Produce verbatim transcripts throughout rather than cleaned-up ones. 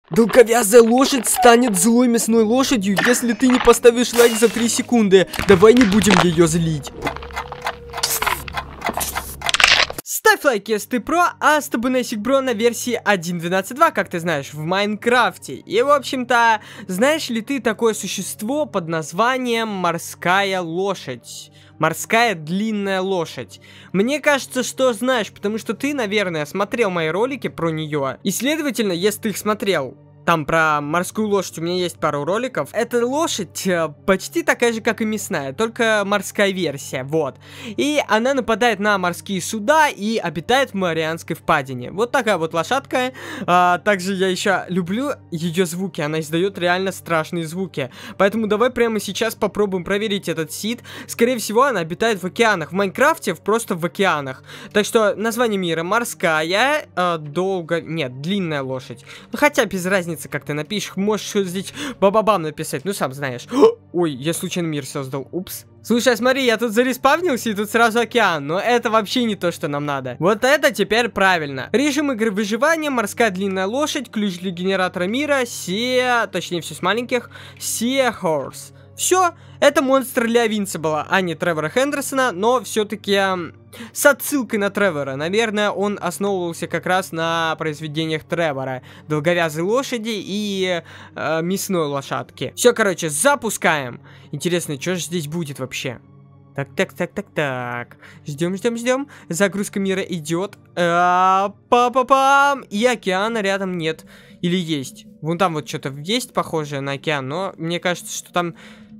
Долговязая лошадь станет злой мясной лошадью, если ты не поставишь лайк за три секунды. Давай не будем ее злить. Ставь лайк, если ты про, а с тобой Несик Бро на версии один точка двенадцать точка два, как ты знаешь, в Майнкрафте. И, в общем-то, знаешь ли ты такое существо под названием морская лошадь? Морская длинная лошадь. Мне кажется, что знаешь, потому что ты, наверное, смотрел мои ролики про нее. И, следовательно, если ты их смотрел, там про морскую лошадь у меня есть пару роликов. Эта лошадь э, почти такая же, как и мясная, только морская версия, вот. И она нападает на морские суда и обитает в Марианской впадине. Вот такая вот лошадка. А, также я еще люблю ее звуки, она издает реально страшные звуки. Поэтому давай прямо сейчас попробуем проверить этот сид. Скорее всего, она обитает в океанах. В Майнкрафте просто в океанах. Так что название мира морская, э, долго... Нет, длинная лошадь. Ну, хотя без разницы, как ты напишешь, можешь здесь бабабам написать, ну сам знаешь. Ой, я случайно мир создал, упс. Слушай, смотри, я тут зареспавнился и тут сразу океан, но это вообще не то, что нам надо. Вот это теперь правильно. Режим игры выживания, морская длинная лошадь, ключ для генератора мира, Sea, точнее все с маленьких, Sea Horse. Все, это монстр Леовинца была, а не Тревора Хендерсона, но все-таки э, с отсылкой на Тревора. Наверное, он основывался как раз на произведениях Тревора. Долговязой лошади и э, мясной лошадки. Все, короче, запускаем. Интересно, что же здесь будет вообще? Так, так, так, так, так. Ждем, ждем, ждем. Загрузка мира идет. Па-па-пам! И океана рядом нет. Или есть. Вон там вот что-то есть похожее на океан, но мне кажется, что там...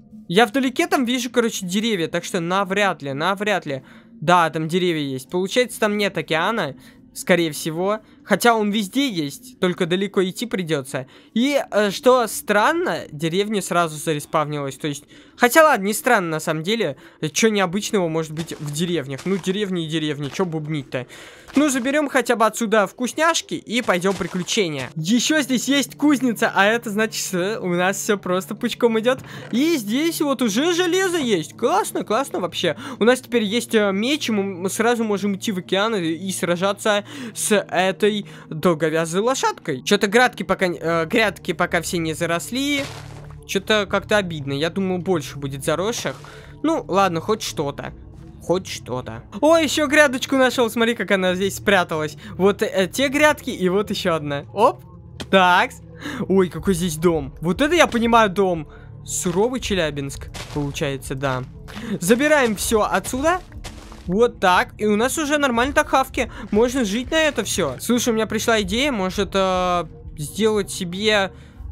Я вдалеке там вижу, короче, деревья, так что навряд ли, навряд ли. Да, там деревья есть. Получается, там нет океана, скорее всего. Хотя он везде есть, только далеко идти придется. И, э, что странно, деревня сразу зареспавнилась. То есть, хотя ладно, не странно на самом деле. Что необычного может быть в деревнях? Ну, деревни и деревни, что бубнить-то? Ну, заберем хотя бы отсюда вкусняшки и пойдем в приключения. Еще здесь есть кузница, а это значит, что у нас все просто пучком идет. И здесь вот уже железо есть. Классно, классно вообще. У нас теперь есть э, меч, и мы сразу можем идти в океан и, и сражаться с этой долговязой лошадкой. Что-то грядки пока, э, грядки пока все не заросли. Что-то как-то обидно. Я думал, больше будет заросших. Ну, ладно, хоть что-то. Хоть что-то. О, еще грядочку нашел. Смотри, как она здесь спряталась. Вот э, те грядки и вот еще одна. Оп. Так. Ой, какой здесь дом. Вот это я понимаю дом. Суровый Челябинск, получается, да. Забираем все отсюда. Вот так. И у нас уже нормально так хавки. Можно жить на это все. Слушай, у меня пришла идея. Может, э, сделать себе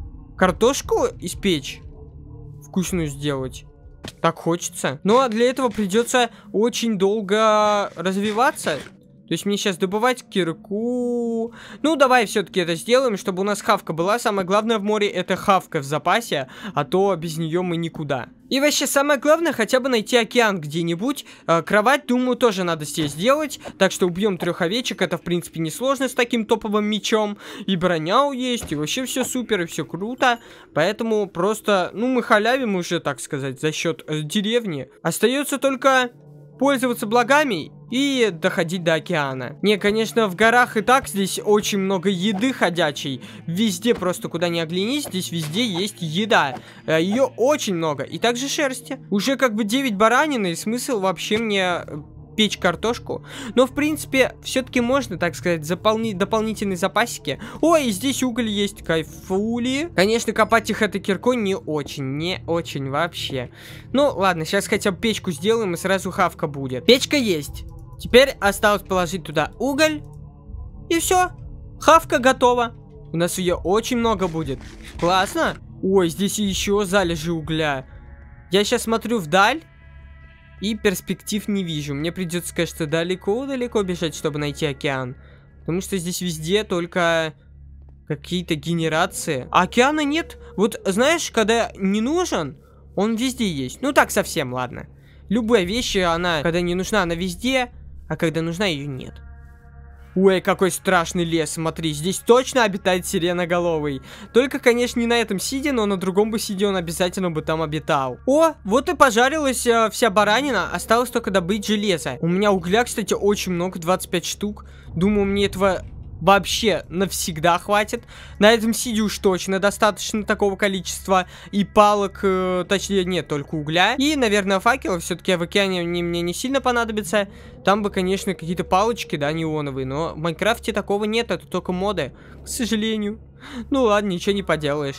картошку испечь? Вкусную сделать. Так хочется. Ну, а для этого придется очень долго развиваться. То есть мне сейчас добывать кирку. Ну, давай все-таки это сделаем, чтобы у нас хавка была. Самое главное в море — это хавка в запасе, а то без нее мы никуда. И вообще, самое главное, хотя бы найти океан где-нибудь. Э, кровать, думаю, тоже надо себе сделать. Так что убьем трех овечек. Это, в принципе, несложно с таким топовым мечом. И броня есть, и вообще все супер, и все круто. Поэтому просто, ну, мы халявим уже, так сказать, за счет э, деревни. Остается только пользоваться благами и доходить до океана. Не, конечно, в горах и так здесь очень много еды ходячей. Везде просто, куда ни оглянись, здесь везде есть еда. Ее очень много. И также шерсти. Уже как бы девять баранин, и смысл вообще мне печь картошку. Но, в принципе, все-таки можно, так сказать, заполнить дополнительные запасики. Ой, здесь уголь есть, кайфули. Конечно, копать их этой киркой не очень, не очень вообще. Ну, ладно, сейчас хотя бы печку сделаем, и сразу хавка будет. Печка есть. Теперь осталось положить туда уголь. И все. Хавка готова. У нас ее очень много будет. Классно. Ой, здесь еще залежи угля. Я сейчас смотрю вдаль и перспектив не вижу. Мне придется, конечно, далеко-далеко бежать, чтобы найти океан. Потому что здесь везде только какие-то генерации. А океана нет. Вот, знаешь, когда не нужен, он везде есть. Ну, так совсем, ладно. Любая вещь, она, когда не нужна, она везде. А когда нужна, ее нет. Ой, какой страшный лес, смотри, здесь точно обитает сиреноголовый. Только, конечно, не на этом сиде, но на другом бы сиде он обязательно бы там обитал. О, вот и пожарилась э, вся баранина, осталось только добыть железо. У меня угля, кстати, очень много, двадцать пять штук. Думаю, мне этого вообще навсегда хватит. На этом сиде уж точно достаточно такого количества и палок, э, точнее нет, только угля. И, наверное, факелов. Все-таки в океане они мне не сильно понадобятся. Там бы, конечно, какие-то палочки, да, неоновые. Но в Майнкрафте такого нет, это только моды, к сожалению. Ну ладно, ничего не поделаешь.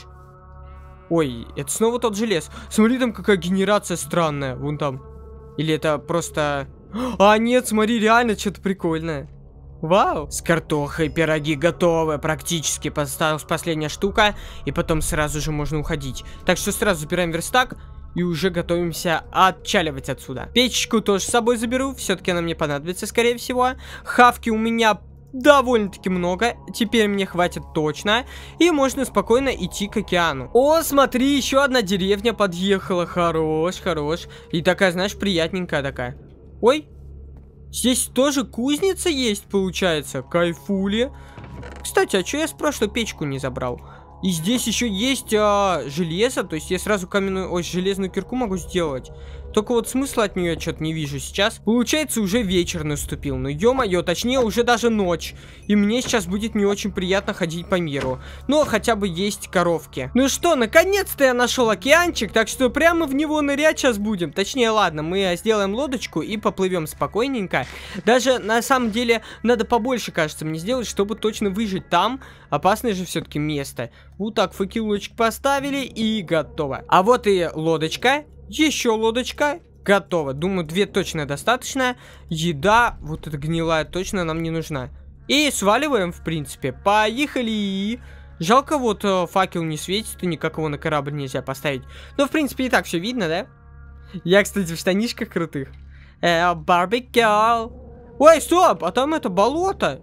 Ой, это снова тот же лес. Смотри, там какая генерация странная. Вон там. Или это просто... А, нет, смотри, реально что-то прикольное. Вау! С картохой пироги готовы. Практически осталась последняя штука. И потом сразу же можно уходить. Так что сразу забираем верстак. И уже готовимся отчаливать отсюда. Печечку тоже с собой заберу. Все-таки она мне понадобится, скорее всего. Хавки у меня довольно-таки много. Теперь мне хватит точно. И можно спокойно идти к океану. О, смотри, еще одна деревня подъехала. Хорош, хорош. И такая, знаешь, приятненькая такая. Ой. Здесь тоже кузница есть, получается. Кайфули. Кстати, а что я с прошлой печку не забрал? И здесь еще есть а, железо. То есть я сразу каменную, ой, железную кирку могу сделать. Только вот смысла от нее я что-то не вижу сейчас. Получается, уже вечер наступил. Ну, ё-моё, точнее, уже даже ночь. И мне сейчас будет не очень приятно ходить по миру. Но хотя бы есть коровки. Ну что, наконец-то я нашел океанчик. Так что прямо в него нырять сейчас будем. Точнее, ладно, мы сделаем лодочку и поплывем спокойненько. Даже, на самом деле, надо побольше, кажется, мне сделать, чтобы точно выжить там. Опасное же все-таки место. Вот так, факелочек поставили и готово. А вот и лодочка. Еще лодочка. Готово. Думаю, две точно достаточно. Еда, вот эта гнилая, точно нам не нужна. И сваливаем, в принципе. Поехали. Жалко, вот факел не светит, и никак его на корабль нельзя поставить. Но, в принципе, и так все видно, да? Я, кстати, в штанишках крутых. Э, барбекю. Ой, стоп, а там это болото.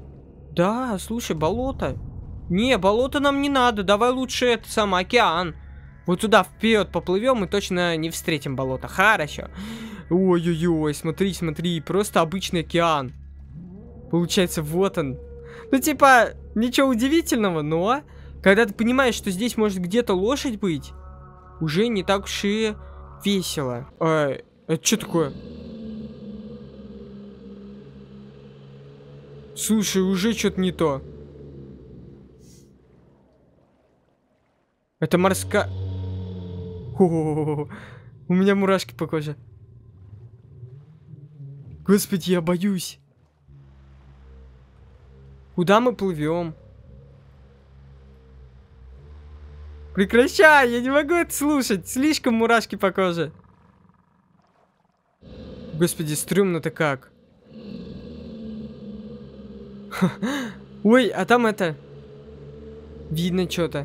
Да, слушай, болото. Не, болото нам не надо. Давай лучше это сам океан. Вот туда вперед поплывем и точно не встретим болото. Хорошо. Ой-ой-ой, смотри, смотри, просто обычный океан. Получается, вот он. Ну, типа, ничего удивительного, но когда ты понимаешь, что здесь может где-то лошадь быть, уже не так уж и весело. А, это что такое? Слушай, уже что-то не то. Это морская... О-о-о-о. У меня мурашки по коже. Господи, я боюсь. Куда мы плывем? Прекращай, я не могу это слушать. Слишком мурашки по коже. Господи, стрёмно-то как. Ой, а там это... Видно что-то.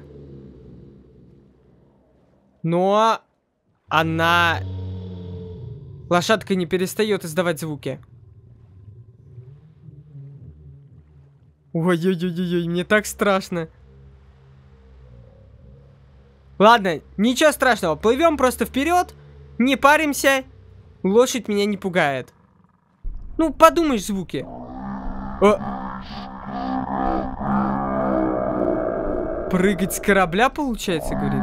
Но она... Лошадка не перестает издавать звуки. Ой-ой-ой-ой, мне так страшно. Ладно, ничего страшного. Плывем просто вперед. Не паримся. Лошадь меня не пугает. Ну, подумаешь, звуки. О. Прыгать с корабля, получается, говорит.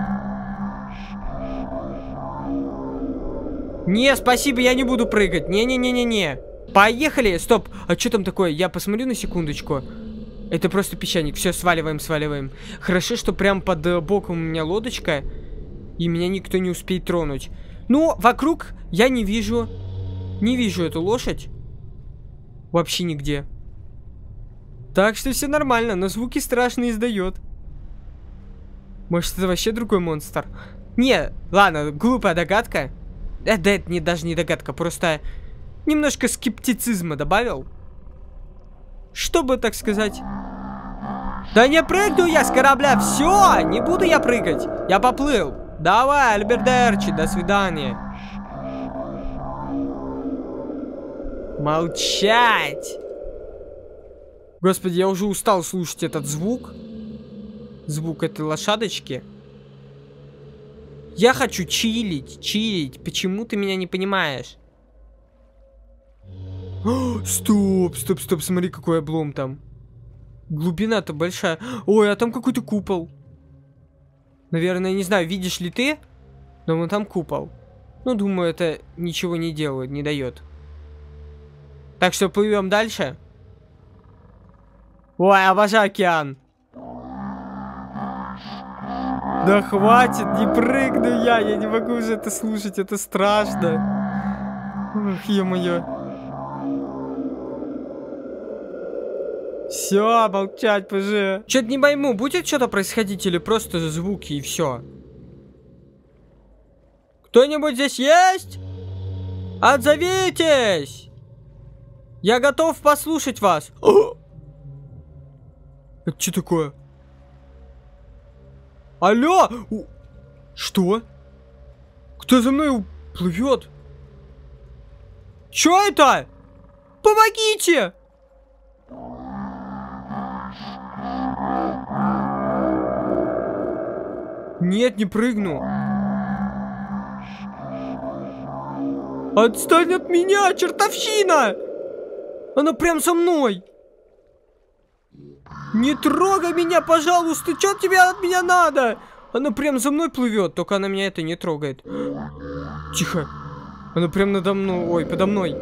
Не, спасибо, я не буду прыгать. Не-не-не-не-не. Поехали. Стоп. А что там такое? Я посмотрю на секундочку. Это просто песчаник. Все, сваливаем, сваливаем. Хорошо, что прям под э, боком у меня лодочка. И меня никто не успеет тронуть. Ну, вокруг я не вижу. Не вижу эту лошадь. Вообще нигде. Так что все нормально, но звуки страшно издает. Может, это вообще другой монстр? Не, ладно, глупая догадка. Э, да, это не, даже не догадка, просто немножко скептицизма добавил. Чтобы, так сказать... Да не прыгну я с корабля, все, не буду я прыгать. Я поплыл. Давай, альбердерчи, до свидания. Молчать. Господи, я уже устал слушать этот звук. Звук этой лошадочки. Я хочу чилить, чилить. Почему ты меня не понимаешь? О, стоп, стоп, стоп, смотри, какой облом там. Глубина-то большая. Ой, а там какой-то купол. Наверное, не знаю, видишь ли ты? Но вон там купол. Ну, думаю, это ничего не делает, не дает. Так что плывем дальше. Ой, обожаю океан. Да хватит, не прыгну я, я не могу уже это слушать, это страшно. Ох, ё-моё. Все, молчать, пожи. Чё-то не пойму, будет что-то происходить или просто звуки и все. Кто-нибудь здесь есть? Отзовитесь! Я готов послушать вас. О! Это что такое? Алло! Что? Кто за мной плывет? Что это? Помогите! Нет, не прыгну. Отстань от меня, чертовщина! Она прям со мной. Не трогай меня, пожалуйста. Что тебе от меня надо? Она прям за мной плывет, только она меня это не трогает. Тихо. Она прям надо мной. Ой, подо мной.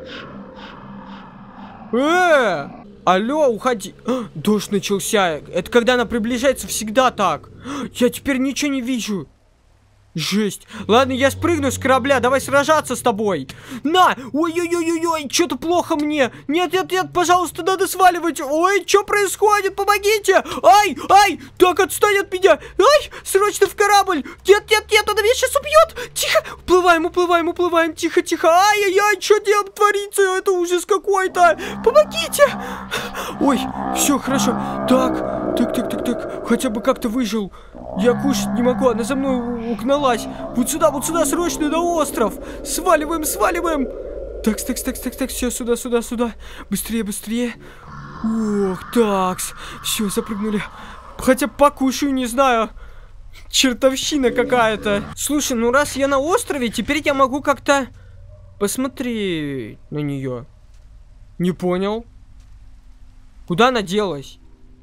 Э! Алло, уходи. Дождь начался. Это когда она приближается, всегда так. Я теперь ничего не вижу. Жесть. Ладно, я спрыгну с корабля, давай сражаться с тобой. На! Ой-ой-ой-ой, что-то плохо мне. Нет, нет, нет, пожалуйста, надо сваливать. Ой, что происходит? Помогите! Ай, ай, так, отстань от меня. Ай, срочно в корабль. Нет, нет, нет, она меня сейчас убьет. Тихо, уплываем, уплываем, уплываем. Тихо, тихо. Ай-яй-яй, что дело творится? Это ужас какой-то. Помогите. Ой, все, хорошо. Так, так, так, так, так. Хотя бы как-то выжил. Я кушать не могу, она за мной угналась. Вот сюда, вот сюда, срочно на остров. Сваливаем, сваливаем. Так, так, так, так, так, все, сюда, сюда, сюда. Быстрее, быстрее. Ох, такс. Все, запрыгнули. Хотя покушаю, не знаю. Чертовщина какая-то. Слушай, ну раз я на острове, теперь я могу как-то посмотреть на нее. Не понял. Куда она делась?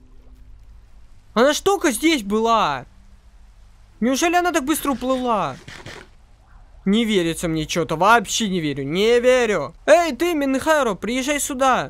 Она ж только здесь была. Неужели она так быстро уплыла? Не верится мне что-то, вообще не верю, не верю. Эй, ты, Минхайро, приезжай сюда.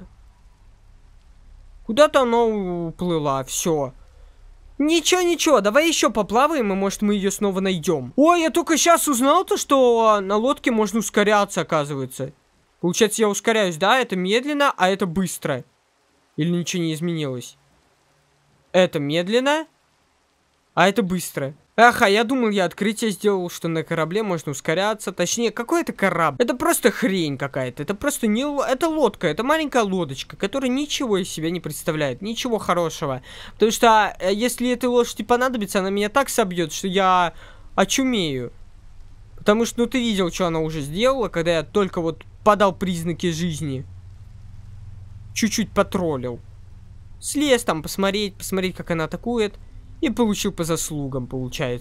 Куда-то она уплыла, все. Ничего, ничего, давай еще поплаваем, и может мы ее снова найдем. Ой, я только сейчас узнал-то, что на лодке можно ускоряться, оказывается. Получается, я ускоряюсь, да? Это медленно, а это быстро. Или ничего не изменилось? Это медленно, а это быстро. Ага, я думал, я открытие сделал, что на корабле можно ускоряться. Точнее, какой это корабль? Это просто хрень какая-то. Это просто не... Это лодка, это маленькая лодочка, которая ничего из себя не представляет. Ничего хорошего. Потому что, если этой лошади понадобится, она меня так собьет, что я очумею. Потому что, ну, ты видел, что она уже сделала, когда я только вот подал признаки жизни. Чуть-чуть потроллил. Слез там посмотреть, посмотреть, как она атакует. И получил по заслугам, получается.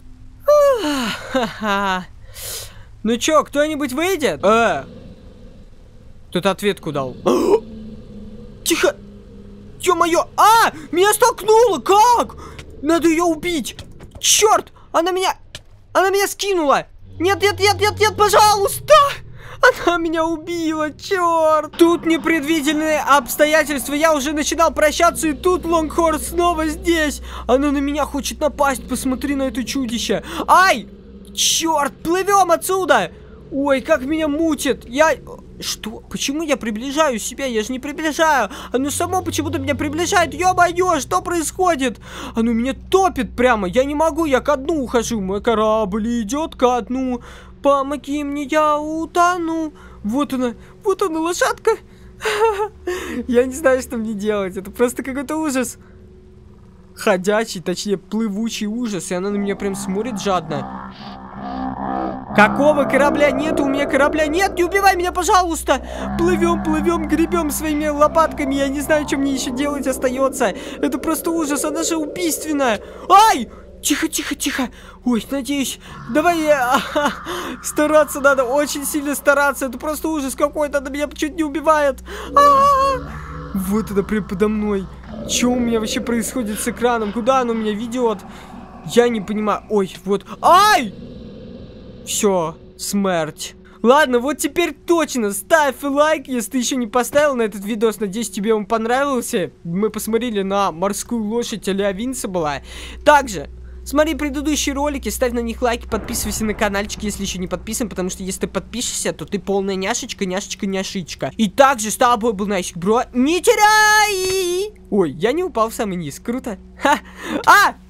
Ну чё, кто-нибудь выйдет? Э! Кто-то ответку дал. Тихо! Ё-моё! А! Меня столкнуло! Как? Надо ее убить! Черт! Она меня... Она меня скинула! Нет, нет, нет, нет, нет, пожалуйста! Она меня убила, черт! Тут непредвиденные обстоятельства. Я уже начинал прощаться, и тут Лонгхорн снова здесь. Она на меня хочет напасть. Посмотри на это чудище. Ай! Черт! Плывем отсюда! Ой, как меня мутит. Я... Что? Почему я приближаю себя? Я же не приближаю. Оно само почему-то меня приближает. Ё-моё, что происходит? Оно меня топит прямо. Я не могу, я ко дну ухожу. Мой корабль идет ко дну. Помоги мне, я утону. Вот она, вот она, лошадка. Я не знаю, что мне делать. Это просто какой-то ужас. Ходячий, точнее, плывучий ужас. И она на меня прям смотрит жадно. Какого корабля нет? У меня корабля нет. Не убивай меня, пожалуйста. Плывем, плывем, гребем своими лопатками. Я не знаю, что мне еще делать остается. Это просто ужас. Она же убийственная. Ай! Тихо, тихо, тихо. Ой, надеюсь. Давай я... Стараться надо, очень сильно стараться. Это просто ужас какой-то. Она меня чуть не убивает. А-а-а! Вот это прям подо мной. Что у меня вообще происходит с экраном? Куда оно меня ведет? Я не понимаю. Ой, вот. Ай! Все, смерть. Ладно, вот теперь точно ставь лайк, если ты еще не поставил на этот видос. Надеюсь, тебе он понравился. Мы посмотрели на морскую лошадь а-ля Инвинсибла. Также смотри предыдущие ролики, ставь на них лайки, подписывайся на каналчик, если еще не подписан, потому что если ты подпишешься, то ты полная няшечка, няшечка, няшечка. И также с тобой был Найсик Бро. Не теряй! Ой, я не упал в самый низ, круто. Ха! А!